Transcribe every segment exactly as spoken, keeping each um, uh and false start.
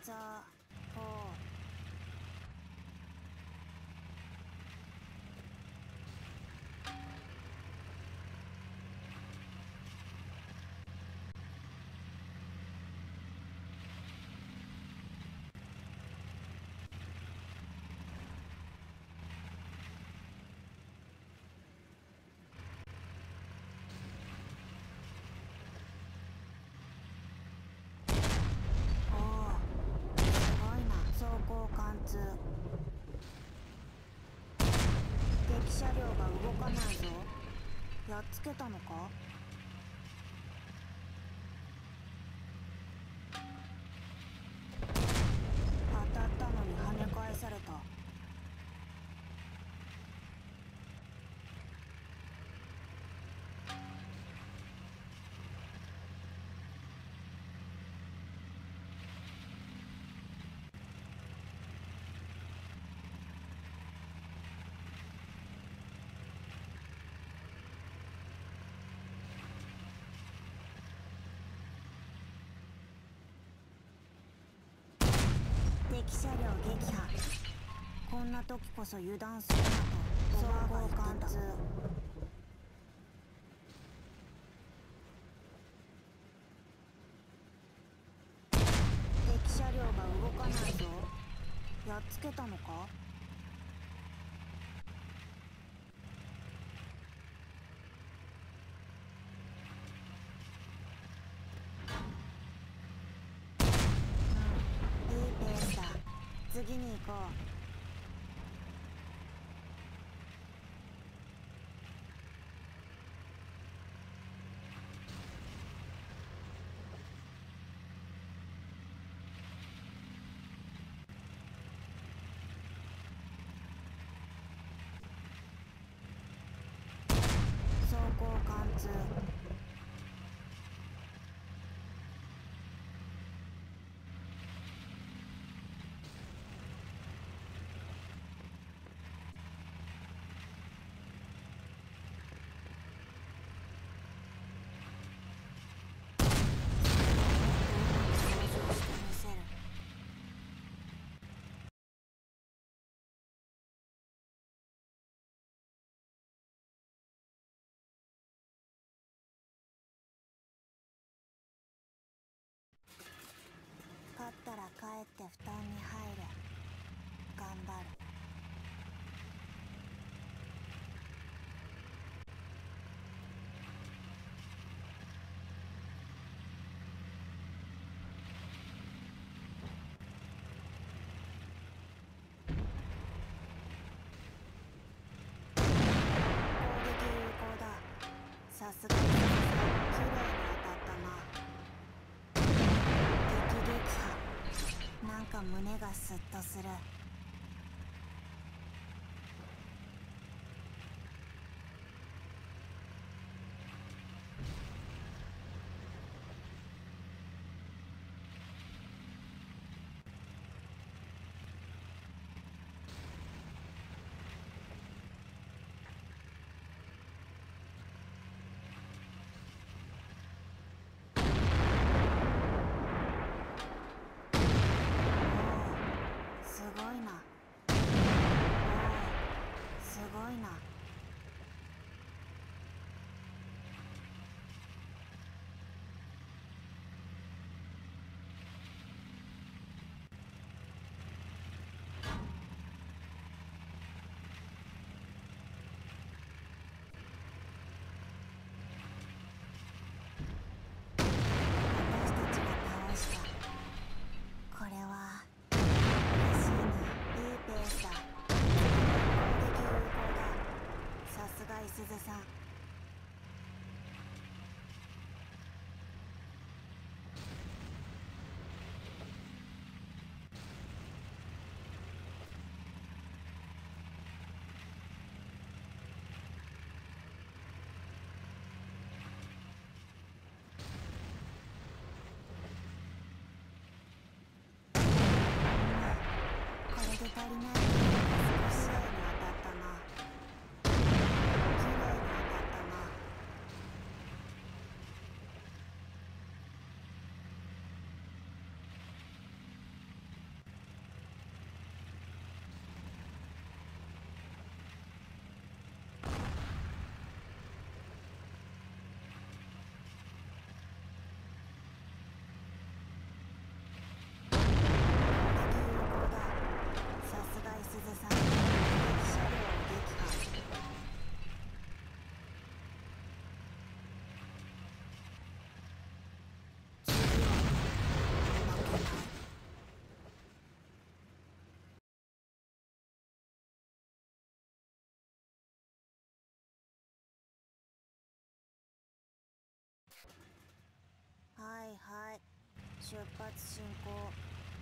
さほう。走行貫通。敵車両が動かないぞ。やっつけたのか。当たったのに跳ね返された。敵車両撃破。こんな時こそ油断するなと走行貫通。敵車両が動かないぞ。やっつけたのか。うん、いいペースだ。次に行こう。走行貫通。勝ったら帰って布団に入る。頑張る。攻撃有効だ。さすがに綺麗に当たったな。敵撃破。なんか胸がスッとする。すごいな。おお、すごいな。私たちが倒した。これは嬉しいな。いいペースだ。攻撃有効だ。さすがいすずさん。これで足りない。少し綺麗に当たったな。綺麗に当たったな。 はいはい、出発進行。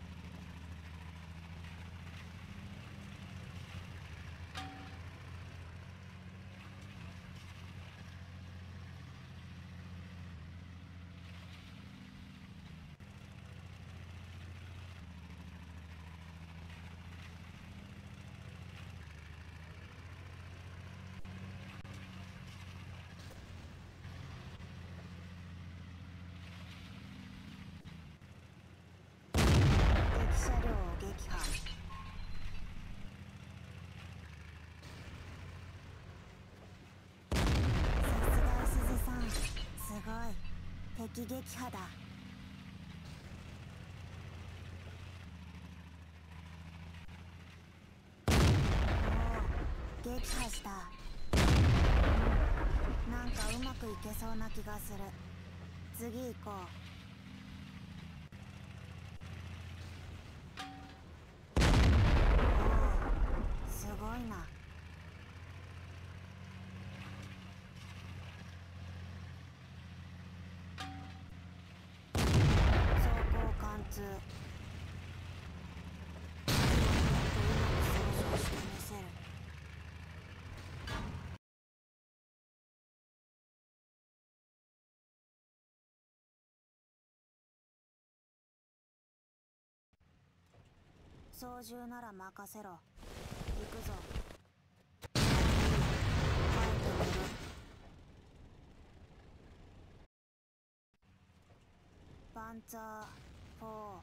敵車両を撃破。さすがすずさん、すごい。敵撃破だ。おお、撃破した。なんかうまくいけそうな気がする。次行こう。すごいな。走行貫通。もっとうまく操縦してみせる。操縦なら任せろ。行くぞ。帰ってくる。パンツァーフォー。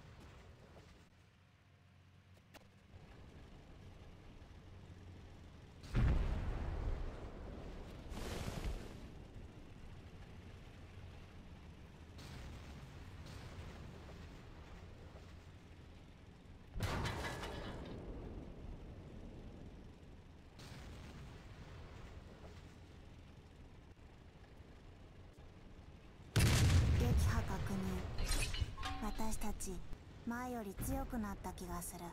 撃破確認。私たち前より強くなった気がする。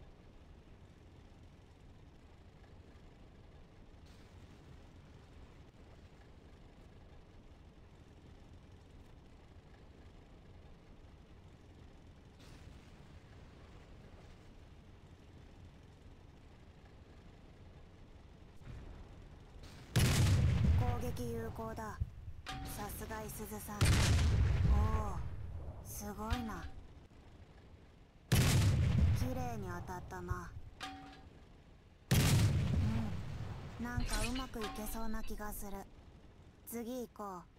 攻撃有効だ。さすがいすずさん。おお、すごいな。綺麗に当たったな。うん、なんかうまくいけそうな気がする。次行こう。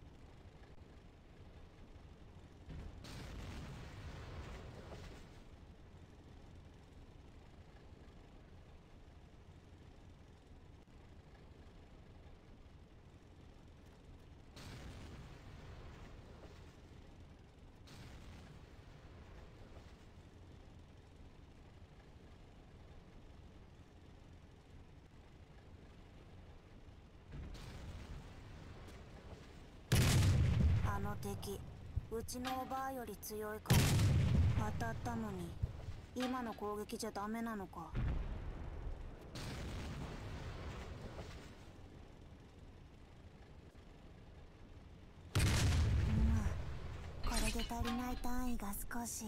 あの敵、うちのおばあより強いかも。当たったのに今の攻撃じゃダメなのか。うん、これで足りない単位が少し。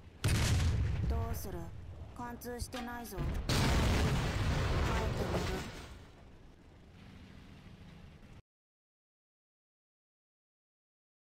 どうする？貫通してないぞ。帰ってくる。